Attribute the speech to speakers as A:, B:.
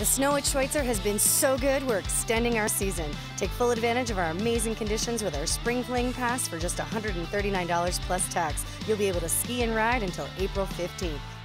A: snow at Schweitzer has been so good, we're extending our season. Take full advantage of our amazing conditions with our Spring Fling Pass for just $139 plus tax. You'll be able to ski and ride until April 15th.